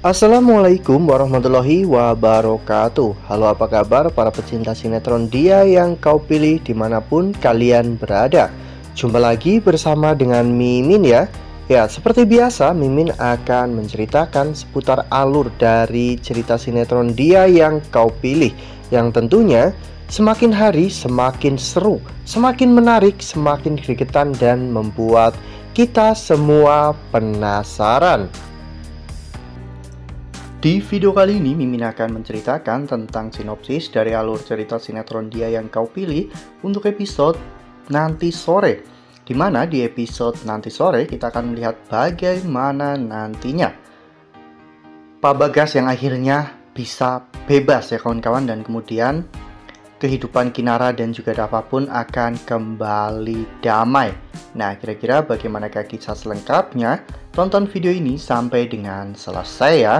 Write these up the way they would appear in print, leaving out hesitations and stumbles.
Assalamualaikum warahmatullahi wabarakatuh. Halo, apa kabar para pecinta sinetron Dia Yang Kau Pilih dimanapun kalian berada. Jumpa lagi bersama dengan Mimin ya. Ya, seperti biasa Mimin akan menceritakan seputar alur dari cerita sinetron Dia Yang Kau Pilih, yang tentunya semakin hari semakin seru, semakin menarik, semakin gregetan, dan membuat kita semua penasaran. Di video kali ini Mimin akan menceritakan tentang sinopsis dari alur cerita sinetron Dia Yang Kau Pilih untuk episode nanti sore, dimana di episode nanti sore kita akan melihat bagaimana nantinya Pak Bagas yang akhirnya bisa bebas ya kawan-kawan, dan kemudian kehidupan Kinara dan juga Dava pun akan kembali damai. Nah, kira-kira bagaimana kisah selengkapnya? Tonton video ini sampai dengan selesai ya.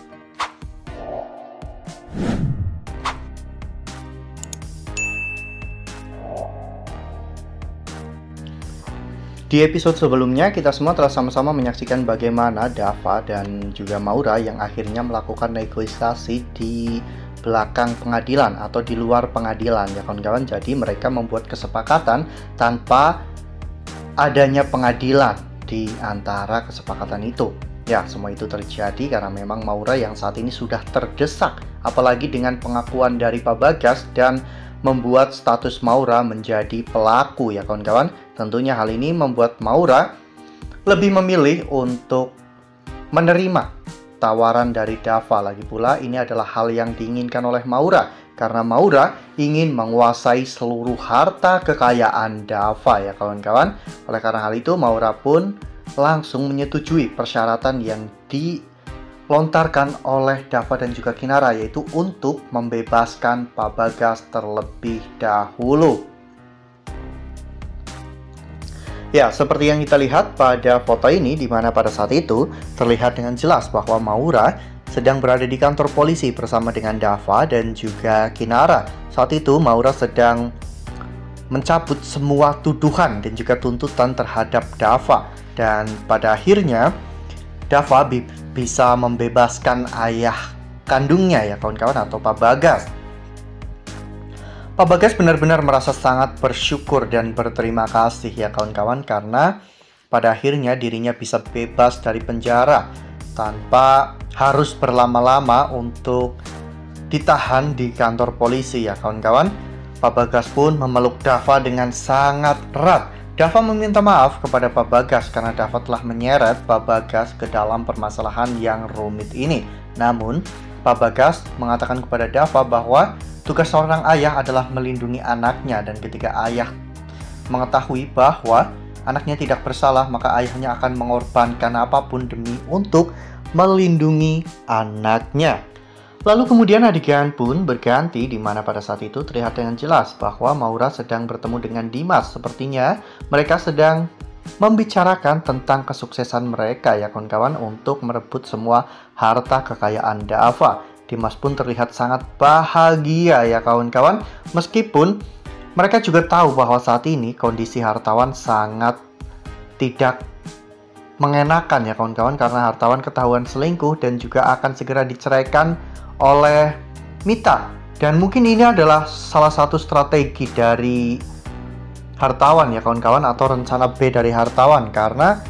Di episode sebelumnya kita semua telah sama-sama menyaksikan bagaimana Dava dan juga Maura yang akhirnya melakukan negosiasi di belakang pengadilan atau di luar pengadilan ya kawan-kawan. Jadi mereka membuat kesepakatan tanpa adanya pengadilan di antara kesepakatan itu. Ya, semua itu terjadi karena memang Maura yang saat ini sudah terdesak, apalagi dengan pengakuan dari Pak Bagas dan membuat status Maura menjadi pelaku ya kawan-kawan. Tentunya hal ini membuat Maura lebih memilih untuk menerima tawaran dari Dava. Lagi pula ini adalah hal yang diinginkan oleh Maura, karena Maura ingin menguasai seluruh harta kekayaan Dava ya kawan-kawan. Oleh karena hal itu Maura pun langsung menyetujui persyaratan yang dilontarkan oleh Dava dan juga Kinara, yaitu untuk membebaskan Pak Bagas terlebih dahulu. Ya, seperti yang kita lihat pada foto ini, di mana pada saat itu terlihat dengan jelas bahwa Maura sedang berada di kantor polisi bersama dengan Dava dan juga Kinara. Saat itu Maura sedang mencabut semua tuduhan dan juga tuntutan terhadap Dava, dan pada akhirnya Dava bisa membebaskan ayah kandungnya ya kawan-kawan, atau Pak Bagas. Pak Bagas benar-benar merasa sangat bersyukur dan berterima kasih ya kawan-kawan, karena pada akhirnya dirinya bisa bebas dari penjara tanpa harus berlama-lama untuk ditahan di kantor polisi ya kawan-kawan. Pak Bagas pun memeluk Dava dengan sangat erat. Dava meminta maaf kepada Pak Bagas karena Dava telah menyeret Pak Bagas ke dalam permasalahan yang rumit ini. Namun Pak Bagas mengatakan kepada Dava bahwa tugas seorang ayah adalah melindungi anaknya, dan ketika ayah mengetahui bahwa anaknya tidak bersalah, maka ayahnya akan mengorbankan apapun demi untuk melindungi anaknya. Lalu kemudian adegan pun berganti, di mana pada saat itu terlihat dengan jelas bahwa Maura sedang bertemu dengan Dimas. Sepertinya mereka sedang membicarakan tentang kesuksesan mereka ya kawan-kawan untuk merebut semua harta kekayaan Dava. Dimas pun terlihat sangat bahagia ya kawan-kawan, meskipun mereka juga tahu bahwa saat ini kondisi hartawan sangat tidak mengenakan ya kawan-kawan, karena hartawan ketahuan selingkuh dan juga akan segera diceraikan oleh Mita. Dan mungkin ini adalah salah satu strategi dari hartawan ya kawan-kawan, atau rencana B dari hartawan, karena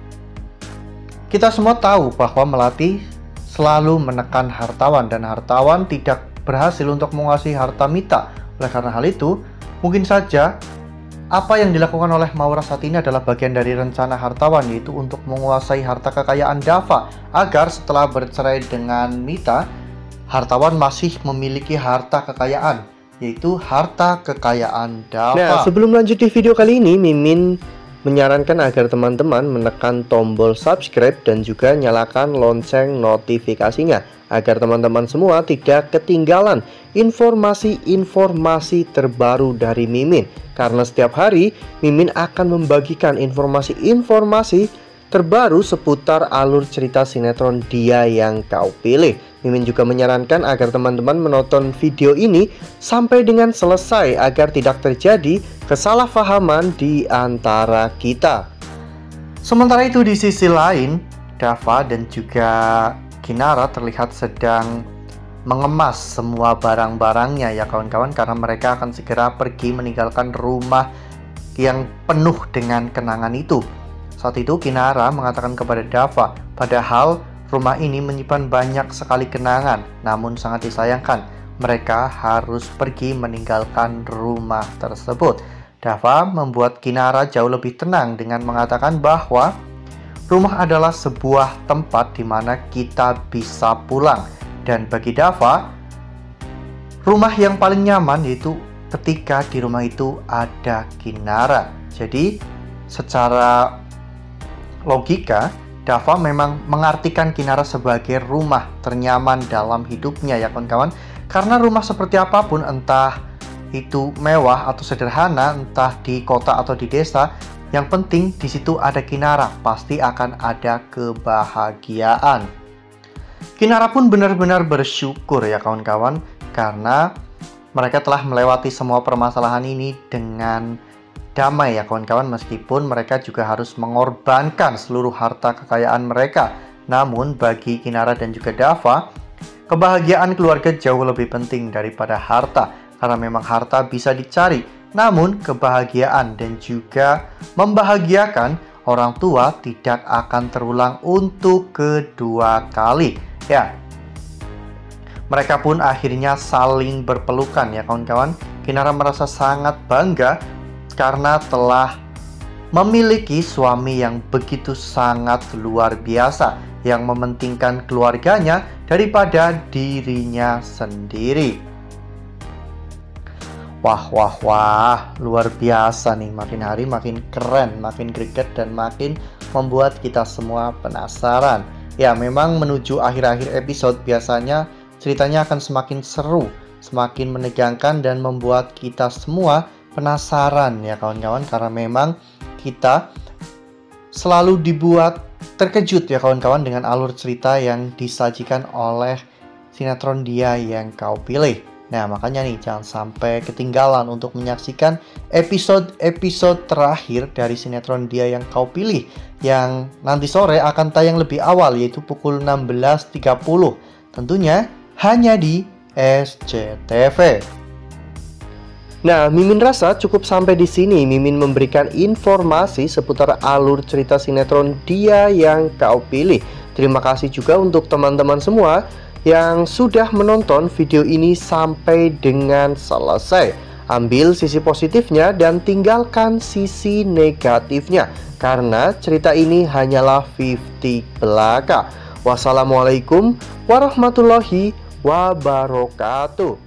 kita semua tahu bahwa Melati selalu menekan hartawan dan hartawan tidak berhasil untuk menguasai harta Mita. Oleh karena hal itu, mungkin saja apa yang dilakukan oleh Maura saat ini adalah bagian dari rencana hartawan, yaitu untuk menguasai harta kekayaan Dava, agar setelah bercerai dengan Mita, hartawan masih memiliki harta kekayaan, yaitu harta kekayaan Dava. Nah, sebelum lanjut di video kali ini, Mimin menyarankan agar teman-teman menekan tombol subscribe dan juga nyalakan lonceng notifikasinya, agar teman-teman semua tidak ketinggalan informasi-informasi terbaru dari Mimin. Karena setiap hari Mimin akan membagikan informasi-informasi terbaru seputar alur cerita sinetron Dia Yang Kau Pilih. Mimin juga menyarankan agar teman-teman menonton video ini sampai dengan selesai agar tidak terjadi kesalahpahaman di antara kita. Sementara itu di sisi lain, Dava dan juga Kinara terlihat sedang mengemas semua barang-barangnya ya kawan-kawan, karena mereka akan segera pergi meninggalkan rumah yang penuh dengan kenangan itu. Saat itu Kinara mengatakan kepada Dava, padahal rumah ini menyimpan banyak sekali kenangan, namun sangat disayangkan mereka harus pergi meninggalkan rumah tersebut. Dava membuat Kinara jauh lebih tenang dengan mengatakan bahwa rumah adalah sebuah tempat di mana kita bisa pulang. Dan bagi Dava, rumah yang paling nyaman yaitu ketika di rumah itu ada Kinara. Jadi secara logika, Dava memang mengartikan Kinara sebagai rumah ternyaman dalam hidupnya ya kawan-kawan. Karena rumah seperti apapun, entah itu mewah atau sederhana, entah di kota atau di desa, yang penting di situ ada Kinara, pasti akan ada kebahagiaan. Kinara pun benar-benar bersyukur ya kawan-kawan, karena mereka telah melewati semua permasalahan ini dengan damai ya kawan-kawan, meskipun mereka juga harus mengorbankan seluruh harta kekayaan mereka. Namun bagi Kinara dan juga Dava, kebahagiaan keluarga jauh lebih penting daripada harta, karena memang harta bisa dicari, namun kebahagiaan dan juga membahagiakan orang tua tidak akan terulang untuk kedua kali. Ya, mereka pun akhirnya saling berpelukan ya kawan-kawan. Kinara merasa sangat bangga karena telah memiliki suami yang begitu sangat luar biasa, yang mementingkan keluarganya daripada dirinya sendiri. Wah, luar biasa nih. Makin hari makin keren, makin greget, dan makin membuat kita semua penasaran. Ya, memang menuju akhir-akhir episode biasanya ceritanya akan semakin seru, semakin menegangkan, dan membuat kita semua penasaran ya kawan-kawan, karena memang kita selalu dibuat terkejut ya kawan-kawan dengan alur cerita yang disajikan oleh sinetron Dia Yang Kau Pilih. Nah, makanya nih jangan sampai ketinggalan untuk menyaksikan episode-episode terakhir dari sinetron Dia Yang Kau Pilih, yang nanti sore akan tayang lebih awal, yaitu pukul 16.30, tentunya hanya di SCTV. Nah, Mimin rasa cukup sampai di sini. Mimin memberikan informasi seputar alur cerita sinetron Dia Yang Kau Pilih. Terima kasih juga untuk teman-teman semua yang sudah menonton video ini sampai dengan selesai. Ambil sisi positifnya dan tinggalkan sisi negatifnya, karena cerita ini hanyalah 50 belaka. Wassalamualaikum warahmatullahi wabarakatuh.